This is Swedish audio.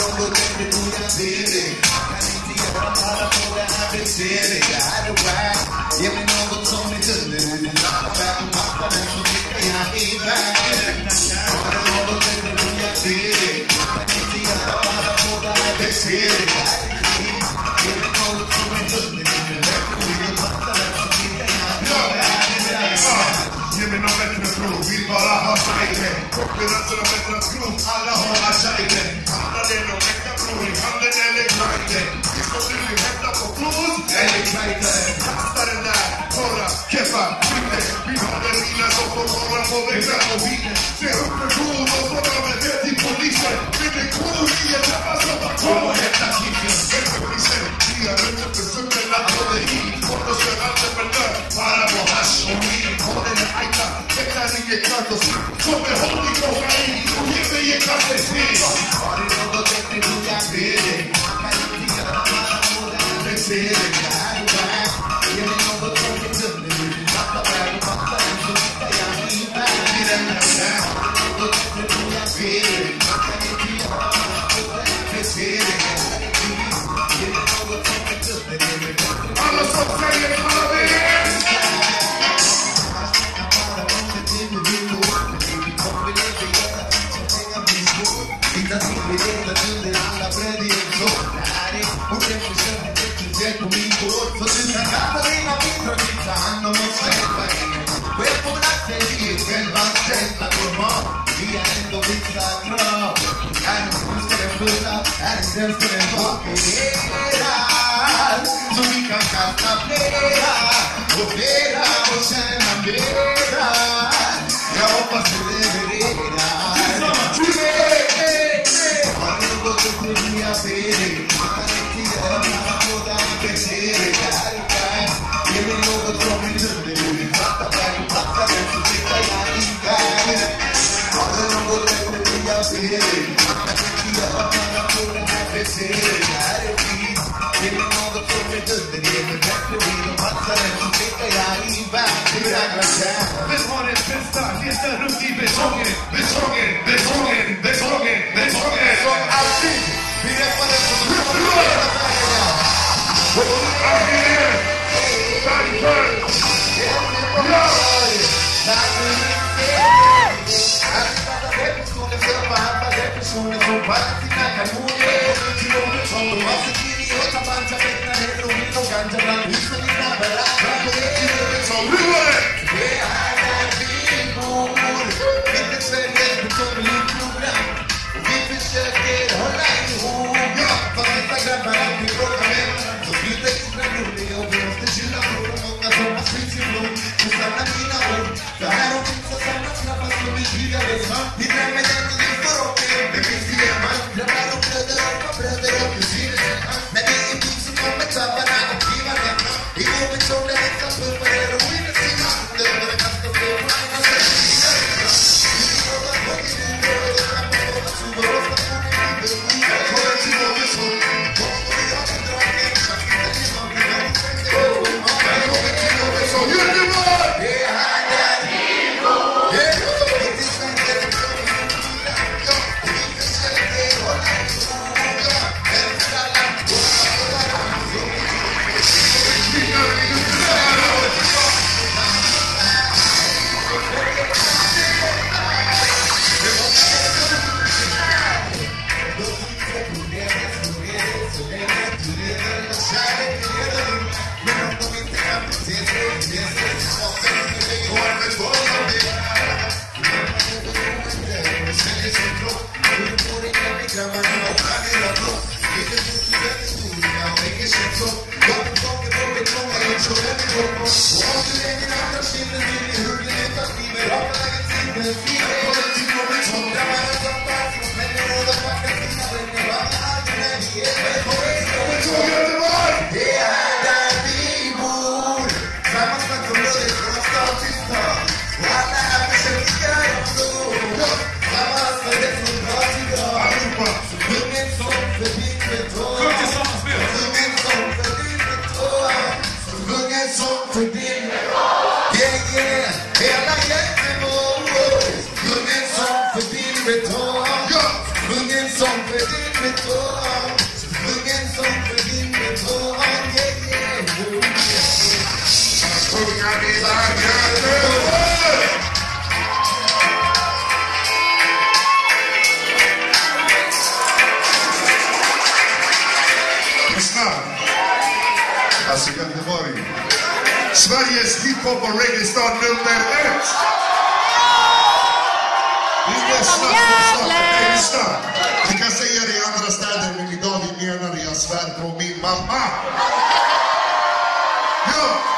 något bättre borde jag se dig. Kan inte göra alla på det här beteende. Jag är det wack. Ge mig något som är dunder. Du vill lappa bär på marknaden så mycket jag är värd. Har du något bättre borde jag se dig. Kan inte göra alla på det här beteende. Jag är det krig. Ge mig något som är dunder. Du vill lappa bär på marknaden så mycket jag är värd. Ge mig någon bättre prov, vill bara ha sajten. Konkurrensen har bättre prov, alla har sajten. Handlar det någon vecka prov i handen eller grinden? Det ska du hämta på blod eller grinden. Kasta den där, torra, keffa, skiten. Vi har den bilen som får vara på växlar och vinen. Se upp med blod och så drar vi det till polisen. Med en kod i en trappa som var kom och hämta kicken. Efter polisen, vi har runt upp en suppen att hålla hit. Kort och kör entreprenör, bara på hasch och vin. Håller den ajta, växlar ringer klart och snitt. Kommer håll i kokain och ge mig en klass i snitt. Har du något bättre borde jag be dig. Kan inte göra alla på det här beteende. Jag är det wack. Ge mig något som är dunder. Du vill lappa bär på marknaden så mycket jag är värd. Har du något bättre borde jag be dig. Kan inte göra alla på det här beteende. Jag är det krig. Ge mig något som är dunder. Du vill bättre borde alla som säger alla vet. Hitta till vid hela tunden, alla bröd i en sån. Det här är ordentligt på min gård. Så du kan kasta dina bidrag och ta hand om oss själva. Själv på natten, vi är själva ställda på mat. Vi är ändå vissa krav. Är det ska den fulla, är det den ska den vakueras. Så vi kan kasta flera och flera och tjäna flera. Jag hoppas du levererar. Jag ser dig, man kan inte göra alla på det här beteende. Jag är det wack. Ge mig något som är dunder. Du vill fatta bär på marknaden så sitter jag i världen. Har du något bättre vill jag se dig. Man kan inte göra alla på det här beteende. Jag är det fint. Ge mig något som är dunder. Ge mig bättre vill och marknaden så sitter jag i världen. Vem har den bästa? Leta runt i betongen. Betongen, betongen, betongen, betongen. Som alltid. Vi räppar den som du har hela vägarna. Alltid! Tankar! Ja! Personer som bara sina kanoner. Till någon som de har sett in i och tar band av väckna heroin och ganja bland husen i Navarra. Som ruvar! Det är där vi bor. Inte Sveriges betonglivprogram. Och vi försöker hålla ihop. Ja, fast vissa grabbar alltid bråkar med. Så sluta inte rolig och vi måste kylla på de många som har spritt sin blod. Så stanna mina ord. För här har vi så samma knappar som vi tidigare sa. Vi drämmer den och vi får åka. Det finns det hemma. Grabbar och bröder och kusiner. Men det är vi som kommer tabbarna och klivar hemma. I går betong där hästar pumpar heroin och sina. Dömare kastar på varandra. För sång för din metod. Så sjung en sång för din metod. Sjunga mina götter. Lyssna. Alltså Göteborg. Sveriges hiphop och reggae-stad nummer 1. Lyssna. Jag kan säga det i andra städer, men idag vi menar det. Jag svär på min mamma. Ja.